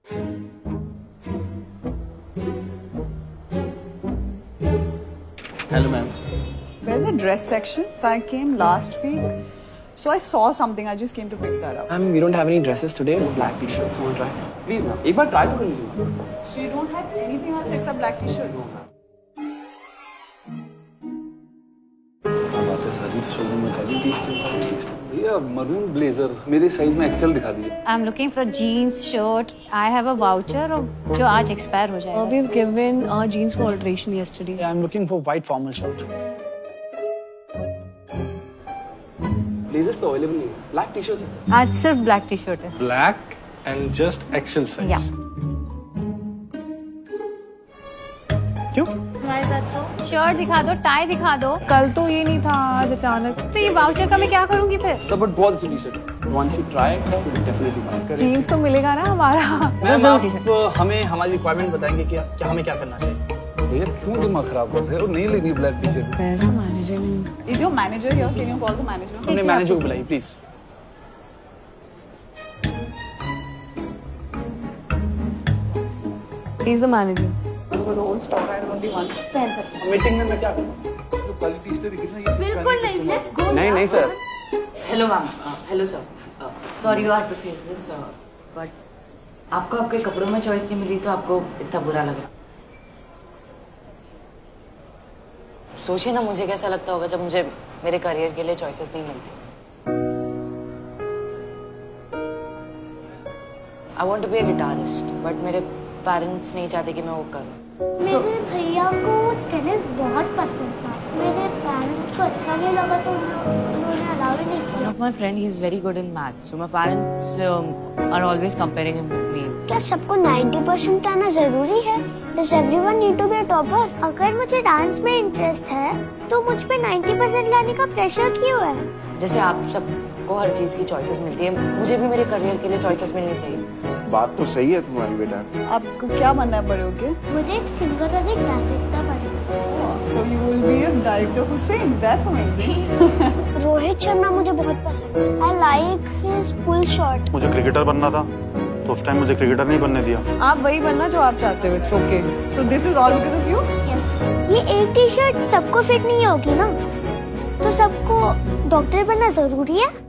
Hello, ma'am. Where's the dress section? So I came last week, so I saw something. I just came to pick that up. Ma'am, we don't have any dresses today. It's black t-shirt. Want to try? Please, ma'am. एक बार try तो कर लीजिए. So you don't have anything else except black t-shirts? बात है शादी तो showroom में खाली टी-शर्ट. भैया मरून ब्लेजर मेरे साइज में एक्सेल दिखा दीजिए. I'm looking for jeans, shirt. I have a voucher जो आज expire हो जाएगा. We've given jeans for alteration yesterday. Yeah, I'm looking for white formal shirt. Blazers तो अवेलेबल नहीं है. ब्लैक टी-शर्ट्स है सर. आज सिर्फ black t-shirt है. Black and just XL size. Yeah. क्यों? शर्ट दिखा दो, टाई दिखा दो. कल तो ये नहीं था, आज अचानक. तो ये वाउचर का मैं क्या करूंगी फिर? सर बट बहुत अच्छी t-shirt. Once you try it, you will definitely buy it. Jeans तो मिलेगा ना हमारा. मैम आप हमें हमारी रिक्वायरमेंट बताएंगे कि क्या हमें क्या करना चाहिए. भैया क्यों दिमाग खराब कर रहे हो? नहीं लेनी black t-shirt. Where's the manager? Is your manager here? Can you call the manager? अपने मैनेजर को बुलाइए please. He's the manager. The whole store, I have only one. पहन सकते हो. मीटिंग में मैं क्या करूँ? जो काली टी-शर्ट दिख रही है ये बिल्कुल नहीं. Let's go. नहीं सर. Hello ma'am. Hello sir. Sorry you have to face this but आपको आपके कपड़ों में चॉइस नहीं मिली तो आपको इतना बुरा लगा. सोचिए ना मुझे कैसा लगता होगा जब मुझे मेरे करियर के लिए चॉइसेस नहीं मिलती. I want to be a guitarist but मेरे पेरेंट्स नहीं चाहते कि मैं वो करूँ. मेरे भैया को टेनिस बहुत पसंद था. मेरे पेरेंट्स को अच्छा नहीं लगा तो उन्होंने अलाउ ही नहीं किया. One of my friend he is very good in maths so my parents are always comparing him with me. क्या सबको 90% आना जरूरी है? Does everyone need to be a topper? अगर मुझे डांस में इंटरेस्ट है तो मुझ पे 90% लाने का प्रेशर क्यों है? जैसे आप सबको हर चीज की चॉइसेस मिलती है मुझे भी मेरे करियर के लिए चॉइसेस मिलनी चाहिए. बात तो सही है तुम्हारी बेटा. आपको क्या बनना है बड़े होके? मुझे एक सिंगर और एक डायरेक्टर बनना है. So you will be a director who sings. That's amazing. Rohit Sharma मुझे बहुत पसंद है. I like his pull shot. मुझे क्रिकेटर बनना था तो उस टाइम मुझे क्रिकेटर नहीं बनने दिया. आप वही बनना जो आप चाहते हो. It's okay. So this is all because of you? Yes. ये एक टी-शर्ट सबको फिट नहीं होगी ना, तो सबको डॉक्टर बनना जरूरी है.